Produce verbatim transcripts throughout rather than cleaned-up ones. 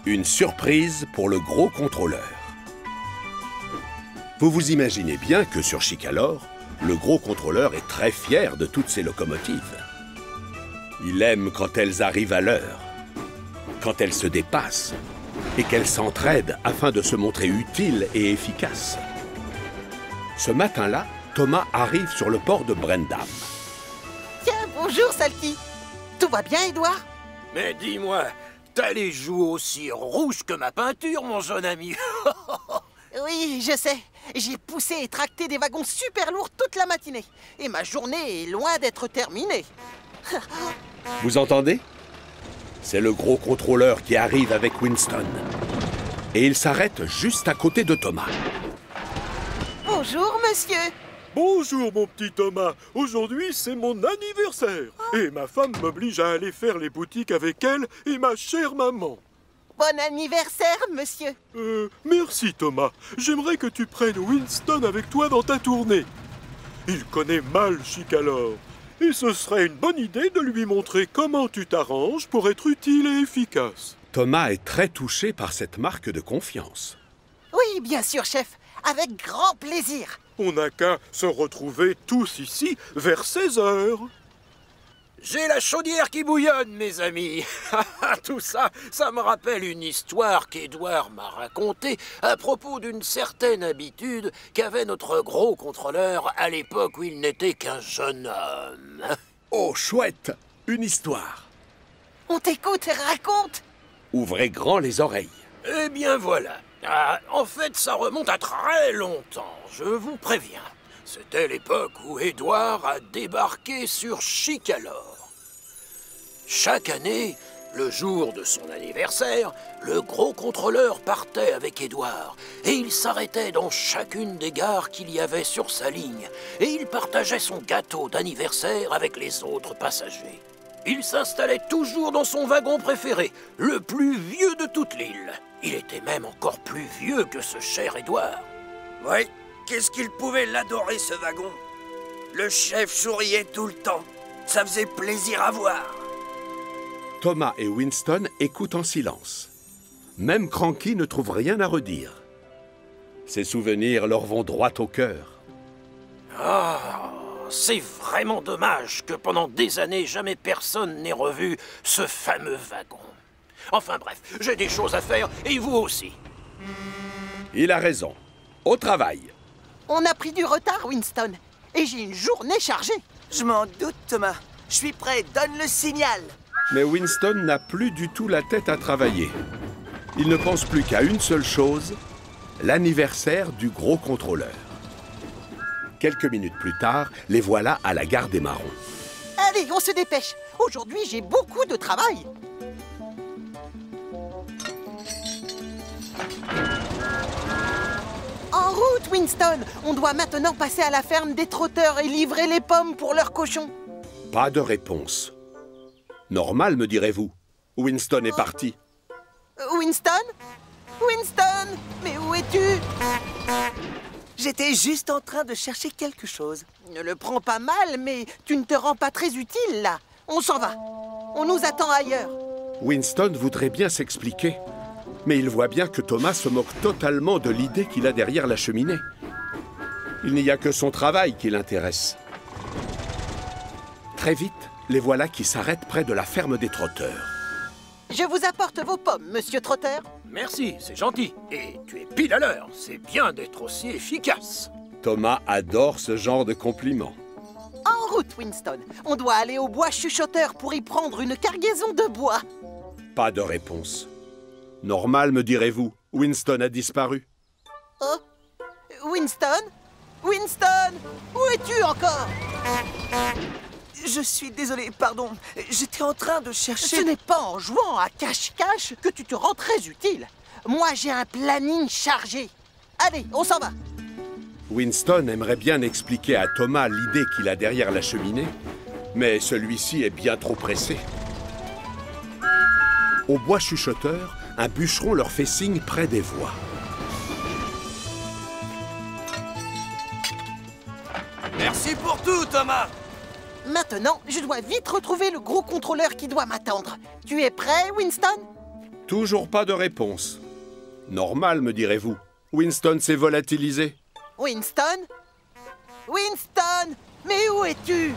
Une surprise pour le gros contrôleur. Vous vous imaginez bien que sur Chicalor, le gros contrôleur est très fier de toutes ses locomotives. Il aime quand elles arrivent à l'heure, quand elles se dépassent et qu'elles s'entraident afin de se montrer utiles et efficaces. Ce matin-là, Thomas arrive sur le port de Brendam. Tiens, bonjour, Salty. Tout va bien, Edouard? Mais dis-moi, t'as les joues aussi rouges que ma peinture, mon jeune ami. Oui, je sais. J'ai poussé et tracté des wagons super lourds toute la matinée. Et ma journée est loin d'être terminée. Vous entendez? C'est le gros contrôleur qui arrive avec Winston. Et il s'arrête juste à côté de Thomas. Bonjour, monsieur. Bonjour, mon petit Thomas. Aujourd'hui, c'est mon anniversaire. Et ma femme m'oblige à aller faire les boutiques avec elle et ma chère maman. Bon anniversaire, monsieur. Euh, merci, Thomas. J'aimerais que tu prennes Winston avec toi dans ta tournée. Il connaît mal Chicalor. Et ce serait une bonne idée de lui montrer comment tu t'arranges pour être utile et efficace. Thomas est très touché par cette marque de confiance. Oui, bien sûr, chef. Avec grand plaisir. On n'a qu'à se retrouver tous ici vers seize heures. J'ai la chaudière qui bouillonne, mes amis. Tout ça, ça me rappelle une histoire qu'Édouard m'a racontée à propos d'une certaine habitude qu'avait notre gros contrôleur à l'époque où il n'était qu'un jeune homme. Oh, chouette! Une histoire. On t'écoute, raconte. Ouvrez grand les oreilles. Eh bien voilà. Ah, en fait, ça remonte à très longtemps, je vous préviens. C'était l'époque où Édouard a débarqué sur Chicalor. Chaque année, le jour de son anniversaire, le gros contrôleur partait avec Édouard et il s'arrêtait dans chacune des gares qu'il y avait sur sa ligne et il partageait son gâteau d'anniversaire avec les autres passagers. Il s'installait toujours dans son wagon préféré, le plus vieux de toute l'île. Il était même encore plus vieux que ce cher Édouard. Oui, qu'est-ce qu'il pouvait l'adorer, ce wagon? Le chef souriait tout le temps. Ça faisait plaisir à voir. Thomas et Winston écoutent en silence. Même Cranky ne trouve rien à redire. Ces souvenirs leur vont droit au cœur. Ah, c'est vraiment dommage que pendant des années, jamais personne n'ait revu ce fameux wagon. Enfin bref, j'ai des choses à faire, et vous aussi. Il a raison. Au travail. On a pris du retard, Winston. Et j'ai une journée chargée. Je m'en doute, Thomas. Je suis prêt, donne le signal. Mais Winston n'a plus du tout la tête à travailler. Il ne pense plus qu'à une seule chose, l'anniversaire du gros contrôleur. Quelques minutes plus tard, les voilà à la gare des Marrons. Allez, on se dépêche. Aujourd'hui, j'ai beaucoup de travail. En route, Winston. On doit maintenant passer à la ferme des trotteurs et livrer les pommes pour leurs cochons. Pas de réponse. Normal, me direz-vous. Winston est parti. Euh, Winston? Winston? Mais où es-tu? J'étais juste en train de chercher quelque chose. Ne le prends pas mal, mais tu ne te rends pas très utile, là. On s'en va. On nous attend ailleurs. Winston voudrait bien s'expliquer. Mais il voit bien que Thomas se moque totalement de l'idée qu'il a derrière la cheminée. Il n'y a que son travail qui l'intéresse. Très vite, les voilà qui s'arrêtent près de la ferme des trotteurs. Je vous apporte vos pommes, monsieur Trotter. Merci, c'est gentil. Et tu es pile à l'heure. C'est bien d'être aussi efficace. Thomas adore ce genre de compliments. En route, Winston. On doit aller au bois chuchoteur pour y prendre une cargaison de bois. Pas de réponse. Normal, me direz-vous. Winston a disparu. Oh? Winston? Winston? Où es-tu encore? Je suis désolé, pardon. J'étais en train de chercher... Ce n'est pas en jouant à cache-cache que tu te rends très utile. Moi, j'ai un planning chargé. Allez, on s'en va. Winston aimerait bien expliquer à Thomas l'idée qu'il a derrière la cheminée, mais celui-ci est bien trop pressé. Au bois chuchoteur, un bûcheron leur fait signe près des voies. Merci pour tout, Thomas. Maintenant, je dois vite retrouver le gros contrôleur qui doit m'attendre. Tu es prêt, Winston? Toujours pas de réponse. Normal, me direz-vous. Winston s'est volatilisé. Winston? Winston? Mais où es-tu?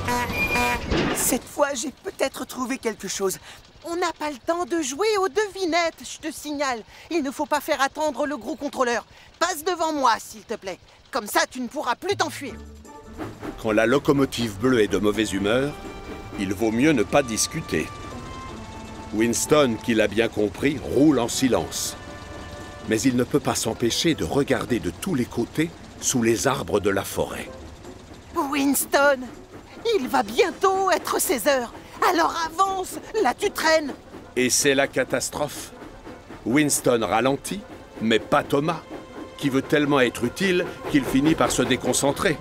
Cette fois, j'ai peut-être trouvé quelque chose. On n'a pas le temps de jouer aux devinettes, je te signale. Il ne faut pas faire attendre le gros contrôleur. Passe devant moi, s'il te plaît. Comme ça, tu ne pourras plus t'enfuir. Quand la locomotive bleue est de mauvaise humeur, il vaut mieux ne pas discuter. Winston, qui l'a bien compris, roule en silence. Mais il ne peut pas s'empêcher de regarder de tous les côtés sous les arbres de la forêt. Winston, il va bientôt être seize heures. Alors avance, là tu traînes. Et c'est la catastrophe. Winston ralentit, mais pas Thomas, qui veut tellement être utile qu'il finit par se déconcentrer.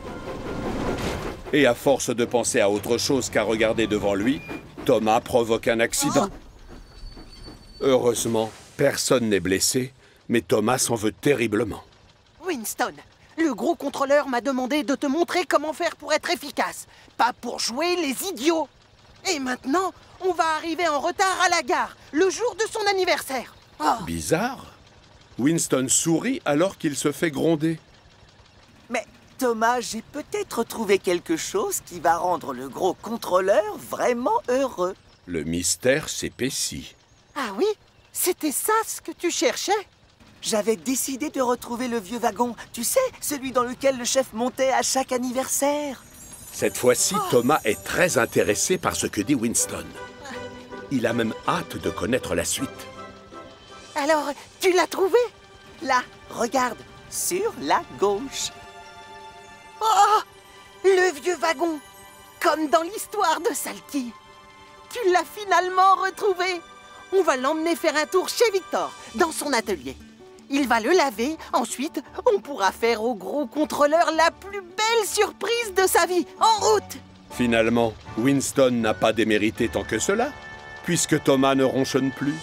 Et à force de penser à autre chose qu'à regarder devant lui, Thomas provoque un accident. Heureusement, personne n'est blessé, mais Thomas s'en veut terriblement. Winston, le gros contrôleur m'a demandé de te montrer comment faire pour être efficace, pas pour jouer les idiots. Et maintenant, on va arriver en retard à la gare, le jour de son anniversaire. Oh. Bizarre. Winston sourit alors qu'il se fait gronder. Mais Thomas, j'ai peut-être trouvé quelque chose qui va rendre le gros contrôleur vraiment heureux. Le mystère s'épaissit. Ah oui? C'était ça ce que tu cherchais? J'avais décidé de retrouver le vieux wagon. Tu sais, celui dans lequel le chef montait à chaque anniversaire. Cette fois-ci, Thomas est très intéressé par ce que dit Winston. Il a même hâte de connaître la suite. Alors, tu l'as trouvé? Là, regarde, sur la gauche. Oh! Le vieux wagon! Comme dans l'histoire de Salty. Tu l'as finalement retrouvé! On va l'emmener faire un tour chez Victor, dans son atelier. Il va le laver, ensuite, on pourra faire au gros contrôleur la plus belle surprise de sa vie. En route! Finalement, Winston n'a pas démérité tant que cela, puisque Thomas ne ronchonne plus.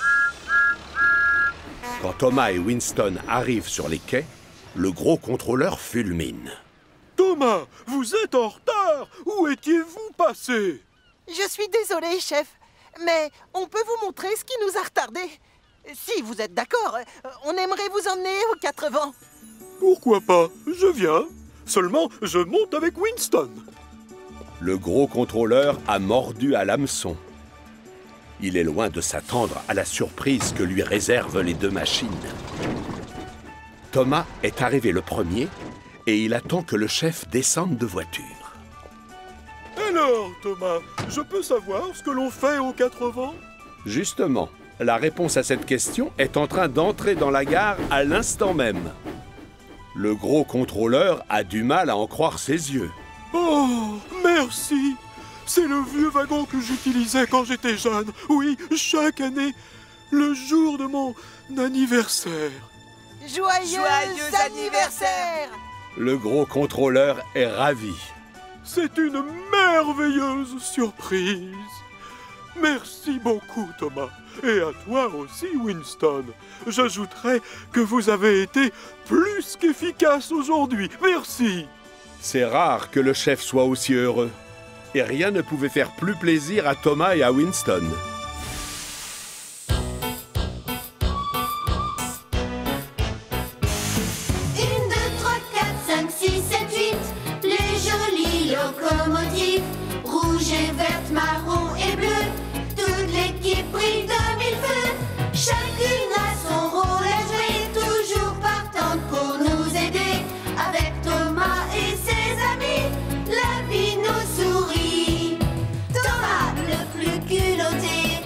Quand Thomas et Winston arrivent sur les quais, le gros contrôleur fulmine. Thomas, vous êtes en retard! Où étiez-vous passé? Je suis désolé, chef, mais on peut vous montrer ce qui nous a retardés. Si vous êtes d'accord, on aimerait vous emmener aux quatre vents. Pourquoi pas? Je viens. Seulement, je monte avec Winston. Le gros contrôleur a mordu à l'hameçon. Il est loin de s'attendre à la surprise que lui réservent les deux machines. Thomas est arrivé le premier et il attend que le chef descende de voiture. Alors, Thomas, je peux savoir ce que l'on fait aux quatre vents? Justement, la réponse à cette question est en train d'entrer dans la gare à l'instant même. Le gros contrôleur a du mal à en croire ses yeux. Oh, merci! C'est le vieux wagon que j'utilisais quand j'étais jeune. Oui, chaque année, le jour de mon anniversaire. Joyeux, Joyeux anniversaire! Le gros contrôleur est ravi. C'est une merveilleuse surprise. Merci beaucoup, Thomas. Et à toi aussi, Winston. J'ajouterai que vous avez été plus qu'efficace aujourd'hui. Merci. C'est rare que le chef soit aussi heureux. Et rien ne pouvait faire plus plaisir à Thomas et à Winston. Une, deux, trois, quatre, cinq, six, sept, huit. Les jolies locomotives, rouge et verte, marron et bleu. Toute l'équipe brille de mille feux. Chacune a son rôle à jouer, toujours partante pour nous aider. Avec Thomas et ses amis, la vie nous sourit. Thomas, le plus culotté,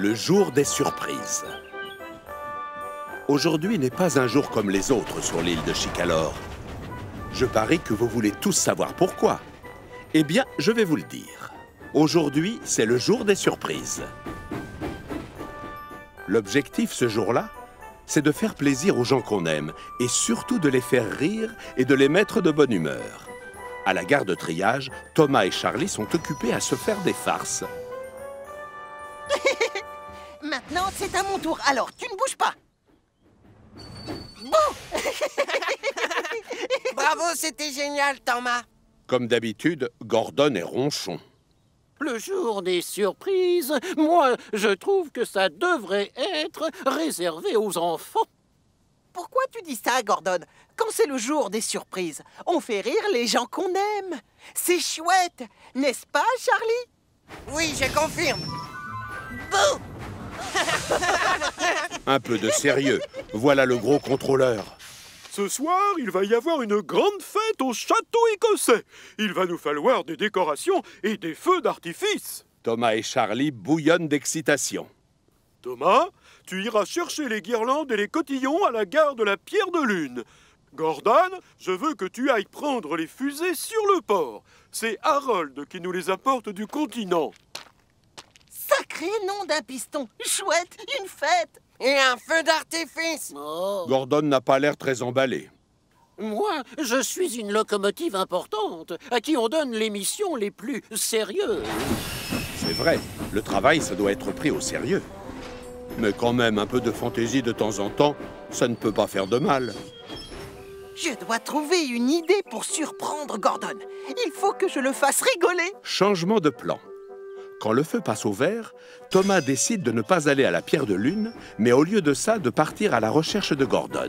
Le jour des surprises. Aujourd'hui n'est pas un jour comme les autres sur l'île de Chicalor. Je parie que vous voulez tous savoir pourquoi. Eh bien, je vais vous le dire. Aujourd'hui, c'est le jour des surprises. L'objectif ce jour-là, c'est de faire plaisir aux gens qu'on aime et surtout de les faire rire et de les mettre de bonne humeur. À la gare de triage, Thomas et Charlie sont occupés à se faire des farces. Maintenant, c'est à mon tour. Alors, tu ne bouges pas. Bon. Bravo, c'était génial, Thomas. Comme d'habitude, Gordon est ronchon. Le jour des surprises, moi, je trouve que ça devrait être réservé aux enfants. Pourquoi tu dis ça, Gordon? Quand c'est le jour des surprises, on fait rire les gens qu'on aime. C'est chouette, n'est-ce pas, Charlie? Oui, je confirme. Bouh! Un peu de sérieux. Voilà le gros contrôleur. Ce soir, il va y avoir une grande fête au château écossais. Il va nous falloir des décorations et des feux d'artifice. Thomas et Charlie bouillonnent d'excitation. Thomas, tu iras chercher les guirlandes et les cotillons à la gare de la Pierre de Lune. Gordon, je veux que tu ailles prendre les fusées sur le port. C'est Harold qui nous les apporte du continent. Sacré nom d'un piston. Chouette, une fête. Et un feu d'artifice. Oh. Gordon n'a pas l'air très emballé. Moi, je suis une locomotive importante, à qui on donne les missions les plus sérieuses. C'est vrai, le travail, ça doit être pris au sérieux. Mais quand même, un peu de fantaisie de temps en temps, ça ne peut pas faire de mal. Je dois trouver une idée pour surprendre Gordon. Il faut que je le fasse rigoler. Changement de plan. Quand le feu passe au vert, Thomas décide de ne pas aller à la Pierre de Lune, mais au lieu de ça, de partir à la recherche de Gordon.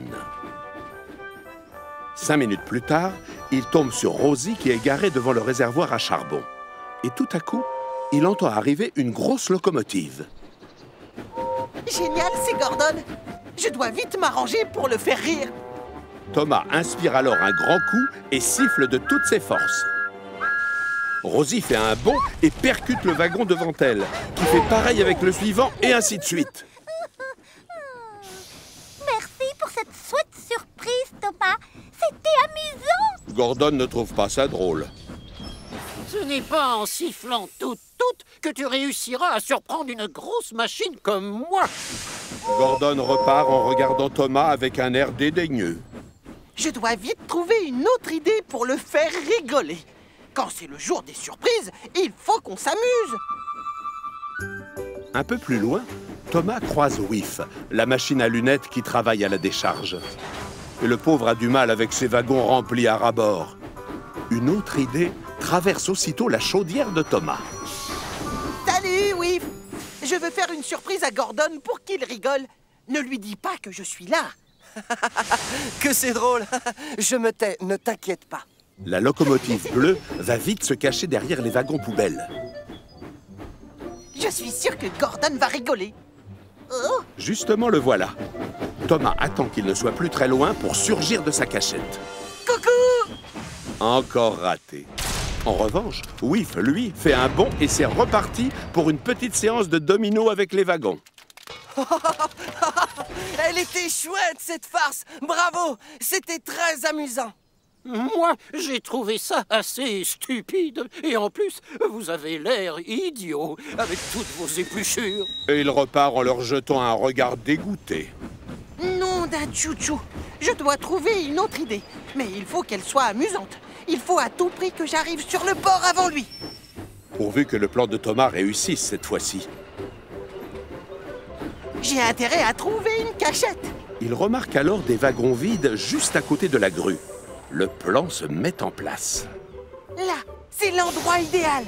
Cinq minutes plus tard, il tombe sur Rosie qui est garée devant le réservoir à charbon. Et tout à coup, il entend arriver une grosse locomotive. Génial, c'est Gordon. Je dois vite m'arranger pour le faire rire. Thomas inspire alors un grand coup et siffle de toutes ses forces. Rosie fait un bond et percute le wagon devant elle, qui fait pareil avec le suivant et ainsi de suite. Merci pour cette chouette surprise, Thomas. C'était amusant. Gordon ne trouve pas ça drôle. Ce n'est pas en sifflant toutes, toutes que tu réussiras à surprendre une grosse machine comme moi. Gordon repart en regardant Thomas avec un air dédaigneux. Je dois vite trouver une autre idée pour le faire rigoler. Quand c'est le jour des surprises, il faut qu'on s'amuse. Un peu plus loin, Thomas croise Whiff, la machine à lunettes qui travaille à la décharge. Et le pauvre a du mal avec ses wagons remplis à ras-bord. Une autre idée traverse aussitôt la chaudière de Thomas. Salut, Whiff. Je veux faire une surprise à Gordon pour qu'il rigole. Ne lui dis pas que je suis là. Que c'est drôle. Je me tais, ne t'inquiète pas. La locomotive bleue va vite se cacher derrière les wagons poubelles. Je suis sûr que Gordon va rigoler. Oh, Justement, le voilà. Thomas attend qu'il ne soit plus très loin pour surgir de sa cachette. coucou! Encore raté. En revanche, Whiff, lui, fait un bond et c'est reparti pour une petite séance de domino avec les wagons. Elle était chouette, cette farce. Bravo, c'était très amusant. Moi, j'ai trouvé ça assez stupide. Et en plus, vous avez l'air idiot avec toutes vos épluchures. Et il repart en leur jetant un regard dégoûté. Nom d'un chouchou. Je dois trouver une autre idée. Mais il faut qu'elle soit amusante. Il faut à tout prix que j'arrive sur le port avant lui. Pourvu que le plan de Thomas réussisse cette fois-ci. J'ai intérêt à trouver une cachette. Il remarque alors des wagons vides juste à côté de la grue. Le plan se met en place. Là, c'est l'endroit idéal.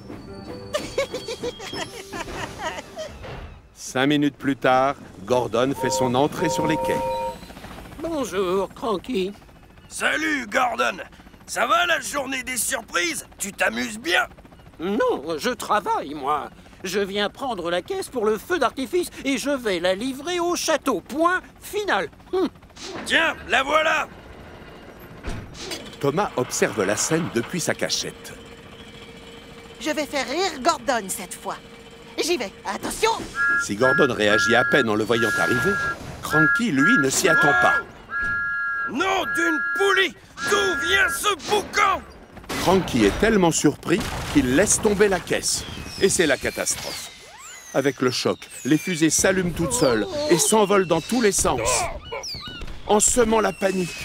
Cinq minutes plus tard, Gordon fait son entrée sur les quais. Bonjour, Cranky. Salut, Gordon. Ça va, la journée des surprises? Tu t'amuses bien? Non, je travaille, moi. Je viens prendre la caisse pour le feu d'artifice et je vais la livrer au château. Point final. Hum. Tiens, la voilà. Thomas observe la scène depuis sa cachette. Je vais faire rire Gordon cette fois. J'y vais. Attention! Si Gordon réagit à peine en le voyant arriver, Cranky, lui, ne s'y attend pas. Nom d'une poulie! D'où vient ce boucan? Cranky est tellement surpris qu'il laisse tomber la caisse. Et c'est la catastrophe. Avec le choc, les fusées s'allument toutes seules et s'envolent dans tous les sens, en semant la panique.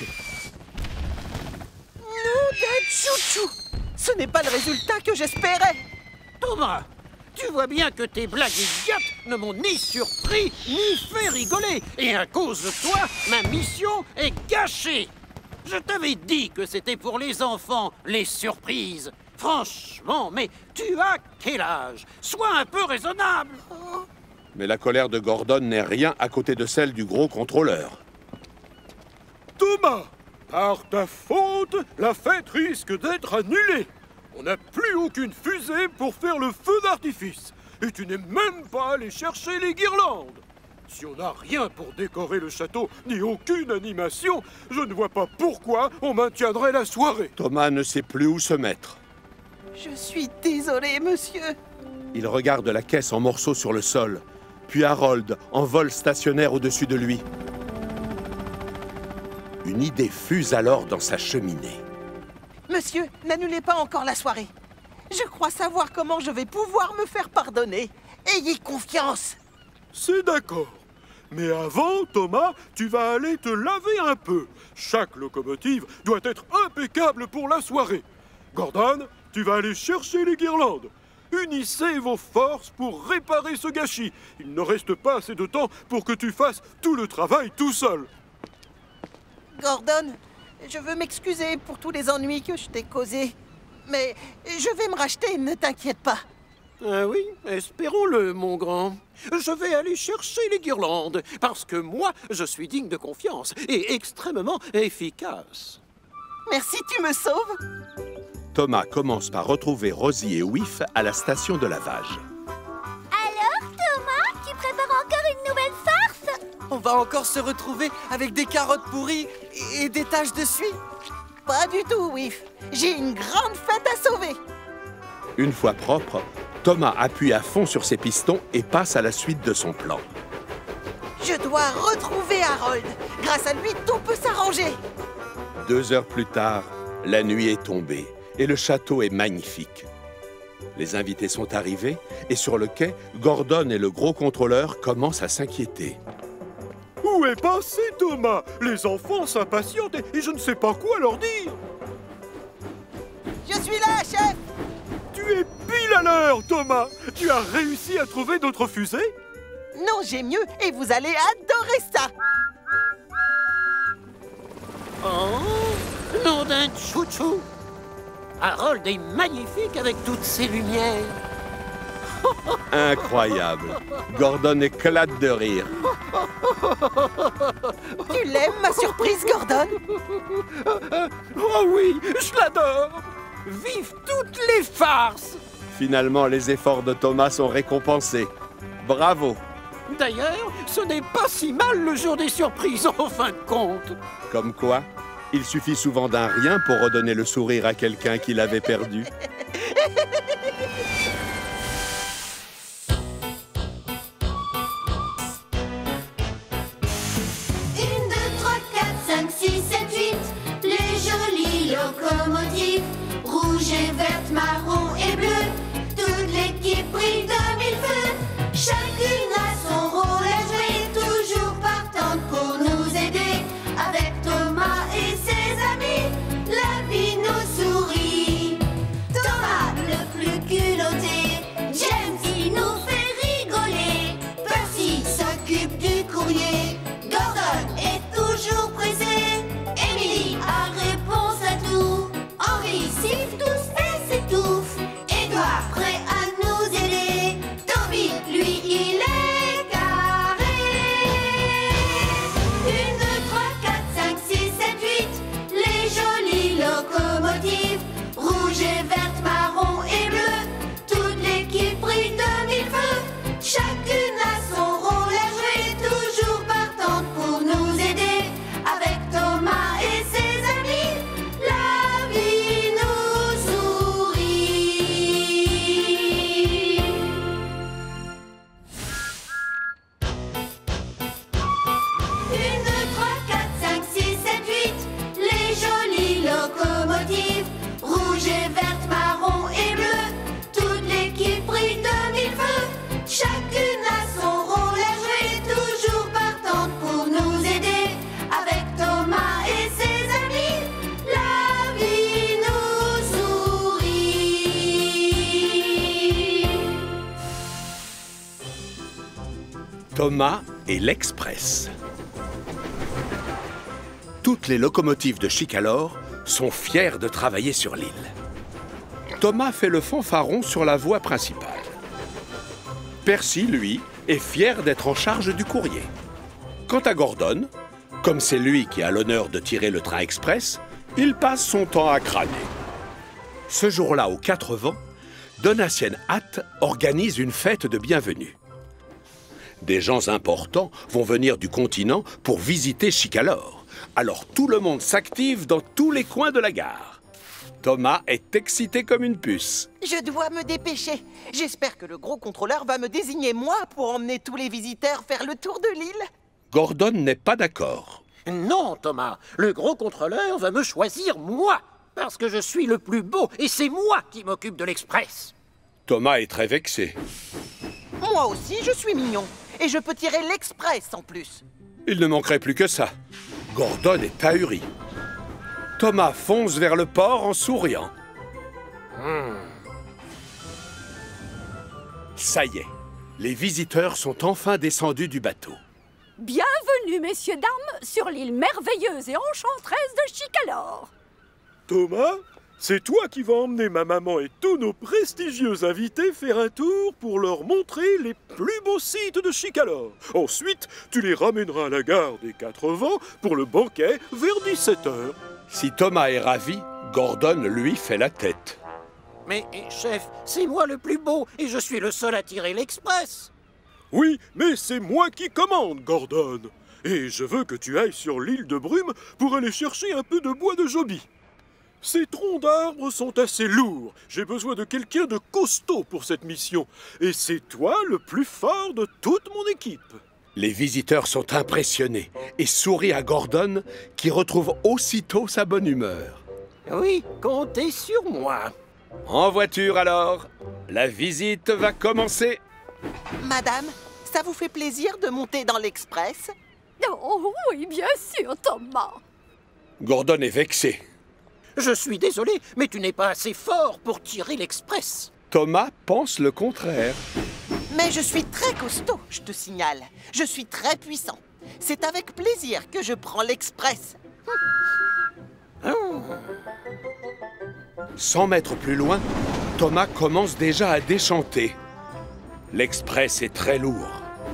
Nom d'un chouchou! Ce n'est pas le résultat que j'espérais! Thomas, tu vois bien que tes blagues idiotes ne m'ont ni surpris, ni fait rigoler. Et à cause de toi, ma mission est gâchée. Je t'avais dit que c'était pour les enfants, les surprises. Franchement, mais tu as quel âge? Sois un peu raisonnable. Mais la colère de Gordon n'est rien à côté de celle du gros contrôleur. Thomas, par ta faute, la fête risque d'être annulée. On n'a plus aucune fusée pour faire le feu d'artifice. Et tu n'es même pas allé chercher les guirlandes. Si on n'a rien pour décorer le château, ni aucune animation, je ne vois pas pourquoi on maintiendrait la soirée. Thomas ne sait plus où se mettre. Je suis désolé, monsieur. Il regarde la caisse en morceaux sur le sol, puis Harold en vol stationnaire au-dessus de lui. Une idée fuse alors dans sa cheminée. Monsieur, n'annulez pas encore la soirée. Je crois savoir comment je vais pouvoir me faire pardonner. Ayez confiance. C'est d'accord. Mais avant, Thomas, tu vas aller te laver un peu. Chaque locomotive doit être impeccable pour la soirée. Gordon, tu vas aller chercher les guirlandes. Unissez vos forces pour réparer ce gâchis. Il ne reste pas assez de temps pour que tu fasses tout le travail tout seul. Gordon, je veux m'excuser pour tous les ennuis que je t'ai causés. Mais je vais me racheter, ne t'inquiète pas. Ah oui, espérons-le, mon grand. Je vais aller chercher les guirlandes, parce que moi, je suis digne de confiance et extrêmement efficace. Merci, tu me sauves. Thomas commence par retrouver Rosie et Whiff à la station de lavage. Alors, Thomas, tu prépares encore une nouvelle farce? On va encore se retrouver avec des carottes pourries et- et des taches de suie. Pas du tout, Whiff. J'ai une grande fête à sauver. Une fois propre, Thomas appuie à fond sur ses pistons et passe à la suite de son plan. Je dois retrouver Harold. Grâce à lui, tout peut s'arranger. Deux heures plus tard, la nuit est tombée et le château est magnifique. Les invités sont arrivés et sur le quai, Gordon et le gros contrôleur commencent à s'inquiéter. Où est passé Thomas? Les enfants s'impatientent et, et je ne sais pas quoi leur dire. Je suis là, chef. Tu es pile à l'heure, Thomas. Tu as réussi à trouver d'autres fusées? Non, j'ai mieux et vous allez adorer ça. Oh, nom d'un chouchou! Harold est magnifique avec toutes ses lumières. Incroyable! Gordon éclate de rire. Tu l'aimes, ma surprise, Gordon? Oh oui, je l'adore! Vive toutes les farces! Finalement, les efforts de Thomas sont récompensés. Bravo! D'ailleurs, ce n'est pas si mal le jour des surprises, en fin de compte. Comme quoi, il suffit souvent d'un rien pour redonner le sourire à quelqu'un qui l'avait perdu. Une, deux, trois, quatre, cinq, six, sept, huit. Les jolies locomotives, rouge et verte, marron et bleu. Toute l'équipe brille de mille feux. Chacune a son rôle à jouer, toujours partante pour nous aider. Avec Thomas et ses amis, la vie nous sourit. Thomas, le plus Thomas et l'Express. Toutes les locomotives de Chicalor sont fiers de travailler sur l'île. Thomas fait le fanfaron sur la voie principale. Percy, lui, est fier d'être en charge du courrier. Quant à Gordon, comme c'est lui qui a l'honneur de tirer le train express, il passe son temps à crâner. Ce jour-là, aux quatre vents, Donatien Hat organise une fête de bienvenue. Des gens importants vont venir du continent pour visiter Chicalor. Alors tout le monde s'active dans tous les coins de la gare. Thomas est excité comme une puce. Je dois me dépêcher. J'espère que le gros contrôleur va me désigner moi pour emmener tous les visiteurs faire le tour de l'île. Gordon n'est pas d'accord. Non, Thomas, le gros contrôleur va me choisir moi, parce que je suis le plus beau et c'est moi qui m'occupe de l'Express. Thomas est très vexé. Moi aussi, je suis mignon. Et je peux tirer l'Express en plus. Il ne manquerait plus que ça. Gordon est ahuri. Thomas fonce vers le port en souriant. Hmm. Ça y est, les visiteurs sont enfin descendus du bateau. Bienvenue, messieurs, dames, sur l'île merveilleuse et enchanteresse de Chicalor. Thomas, c'est toi qui vas emmener ma maman et tous nos prestigieux invités faire un tour pour leur montrer les plus beaux sites de Chicalor. Ensuite, tu les ramèneras à la gare des Quatre Vents pour le banquet vers dix-sept heures. Si Thomas est ravi, Gordon, lui, fait la tête. Mais, chef, c'est moi le plus beau et je suis le seul à tirer l'Express. Oui, mais c'est moi qui commande, Gordon. Et je veux que tu ailles sur l'île de Brume pour aller chercher un peu de bois de Joby. Ces troncs d'arbres sont assez lourds. J'ai besoin de quelqu'un de costaud pour cette mission. Et c'est toi le plus fort de toute mon équipe. Les visiteurs sont impressionnés et sourient à Gordon, qui retrouve aussitôt sa bonne humeur. Oui, comptez sur moi. En voiture alors, la visite va commencer. Madame, ça vous fait plaisir de monter dans l'Express? Oh oui, bien sûr, Thomas. Gordon est vexé. Je suis désolé, mais tu n'es pas assez fort pour tirer l'Express. Thomas pense le contraire. Mais je suis très costaud, je te signale. Je suis très puissant. C'est avec plaisir que je prends l'Express. Cent mètres plus loin, Thomas commence déjà à déchanter. L'Express est très lourd.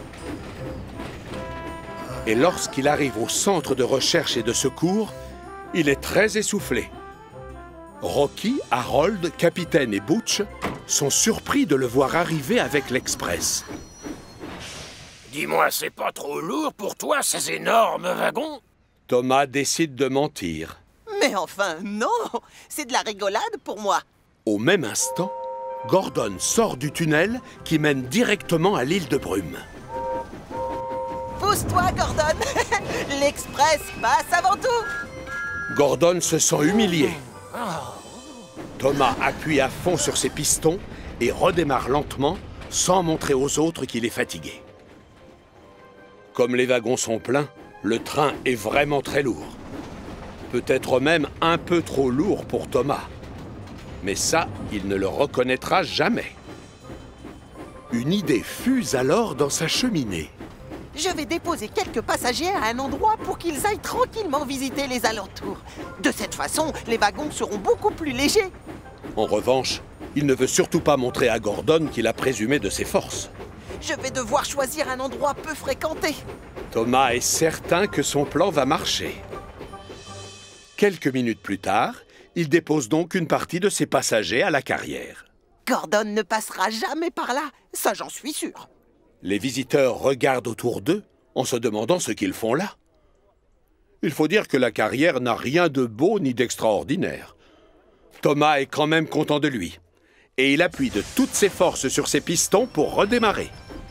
Et lorsqu'il arrive au centre de recherche et de secours, il est très essoufflé. Rocky, Harold, Capitaine et Butch sont surpris de le voir arriver avec l'Express. Dis-moi, c'est pas trop lourd pour toi, ces énormes wagons? Thomas décide de mentir. Mais enfin, non! C'est de la rigolade pour moi. Au même instant, Gordon sort du tunnel qui mène directement à l'île de Brume. Pousse-toi, Gordon! L'Express passe avant tout! Gordon se sent humilié. Thomas appuie à fond sur ses pistons et redémarre lentement, sans montrer aux autres qu'il est fatigué. Comme les wagons sont pleins, le train est vraiment très lourd. Peut-être même un peu trop lourd pour Thomas. Mais ça, il ne le reconnaîtra jamais. Une idée fuse alors dans sa cheminée. Je vais déposer quelques passagers à un endroit pour qu'ils aillent tranquillement visiter les alentours. De cette façon, les wagons seront beaucoup plus légers. En revanche, il ne veut surtout pas montrer à Gordon qu'il a présumé de ses forces. Je vais devoir choisir un endroit peu fréquenté. Thomas est certain que son plan va marcher. Quelques minutes plus tard, il dépose donc une partie de ses passagers à la carrière. Gordon ne passera jamais par là, ça j'en suis sûr. Les visiteurs regardent autour d'eux en se demandant ce qu'ils font là. Il faut dire que la carrière n'a rien de beau ni d'extraordinaire. Thomas est quand même content de lui et il appuie de toutes ses forces sur ses pistons pour redémarrer.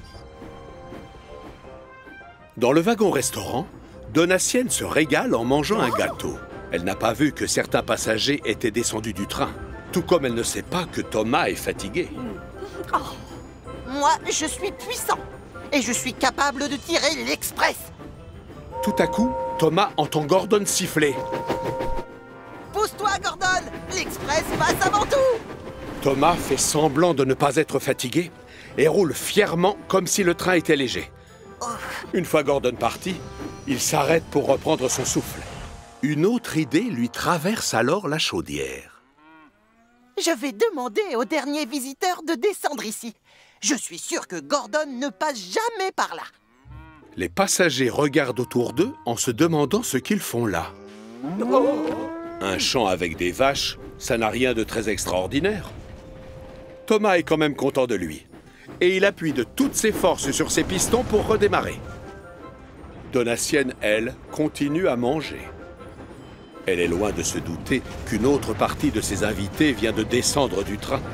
Dans le wagon-restaurant, Donatienne se régale en mangeant un gâteau. Elle n'a pas vu que certains passagers étaient descendus du train, tout comme elle ne sait pas que Thomas est fatigué. Oh. Moi, je suis puissant et je suis capable de tirer l'Express. Tout à coup, Thomas entend Gordon siffler. Pousse-toi, Gordon! L'Express passe avant tout! Thomas fait semblant de ne pas être fatigué et roule fièrement comme si le train était léger. Une fois Gordon parti, il s'arrête pour reprendre son souffle. Une autre idée lui traverse alors la chaudière. Je vais demander au dernier visiteur de descendre ici. Je suis sûr que Gordon ne passe jamais par là. Les passagers regardent autour d'eux en se demandant ce qu'ils font là. Un champ avec des vaches, ça n'a rien de très extraordinaire. Thomas est quand même content de lui. Et il appuie de toutes ses forces sur ses pistons pour redémarrer. Donatienne, elle, continue à manger. Elle est loin de se douter qu'une autre partie de ses invités vient de descendre du train.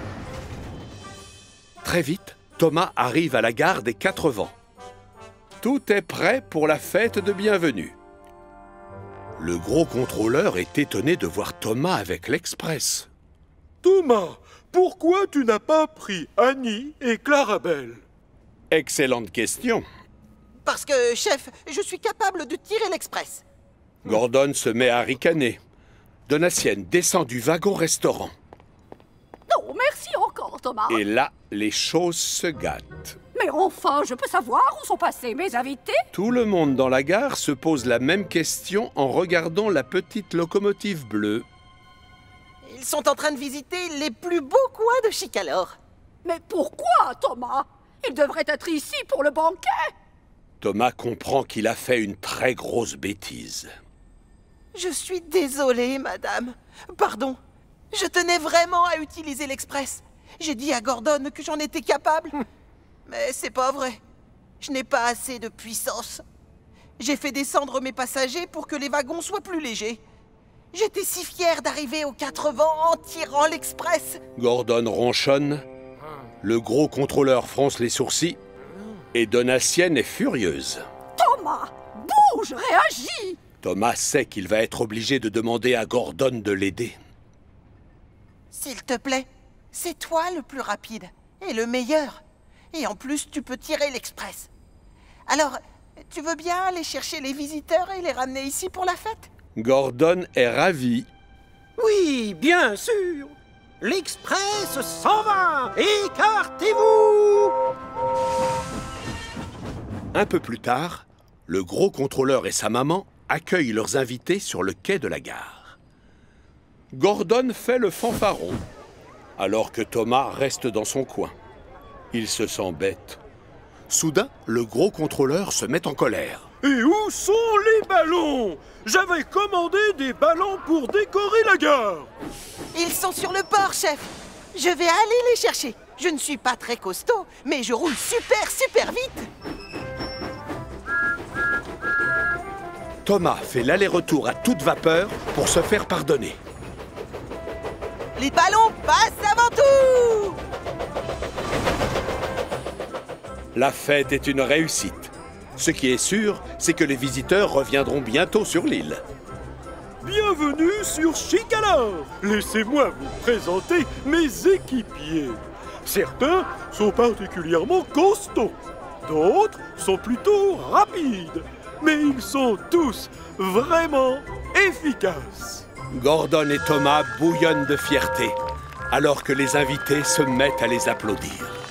Très vite, Thomas arrive à la gare des Quatre Vents. Tout est prêt pour la fête de bienvenue. Le gros contrôleur est étonné de voir Thomas avec l'Express. Thomas, pourquoi tu n'as pas pris Annie et Clarabelle? Excellente question. Parce que, chef, je suis capable de tirer l'Express. Gordon se met à ricaner. Donatienne descend du wagon-restaurant. Non, merci encore, Thomas. Et là, les choses se gâtent. Mais enfin, je peux savoir où sont passés mes invités? Tout le monde dans la gare se pose la même question en regardant la petite locomotive bleue. Ils sont en train de visiter les plus beaux coins de Chicalor. Mais pourquoi, Thomas? Ils devraient être ici pour le banquet. Thomas comprend qu'il a fait une très grosse bêtise. Je suis désolée, madame. Pardon. Je tenais vraiment à utiliser l'Express. J'ai dit à Gordon que j'en étais capable. Mais c'est pas vrai. Je n'ai pas assez de puissance. J'ai fait descendre mes passagers pour que les wagons soient plus légers. J'étais si fière d'arriver aux Quatre Vents en tirant l'Express. Gordon ronchonne. Le gros contrôleur fronce les sourcils. Et Donatienne est furieuse. Thomas, bouge, réagis! Thomas sait qu'il va être obligé de demander à Gordon de l'aider. S'il te plaît, c'est toi le plus rapide et le meilleur. Et en plus, tu peux tirer l'Express. Alors, tu veux bien aller chercher les visiteurs et les ramener ici pour la fête? Gordon est ravi. Oui, bien sûr. L'Express s'en va. Écartez-vous. Un peu plus tard, le gros contrôleur et sa maman accueillent leurs invités sur le quai de la gare. Gordon fait le fanfaron, alors que Thomas reste dans son coin. Il se sent bête. Soudain, le gros contrôleur se met en colère. Et où sont les ballons? J'avais commandé des ballons pour décorer la gare. Ils sont sur le port, chef. Je vais aller les chercher. Je ne suis pas très costaud, mais je roule super, super vite. Thomas fait l'aller-retour à toute vapeur pour se faire pardonner. Les ballons passent avant tout! La fête est une réussite. Ce qui est sûr, c'est que les visiteurs reviendront bientôt sur l'île. Bienvenue sur Chicalor. Laissez-moi vous présenter mes équipiers. Certains sont particulièrement costauds, d'autres sont plutôt rapides. Mais ils sont tous vraiment efficaces. Gordon et Thomas bouillonnent de fierté, alors que les invités se mettent à les applaudir.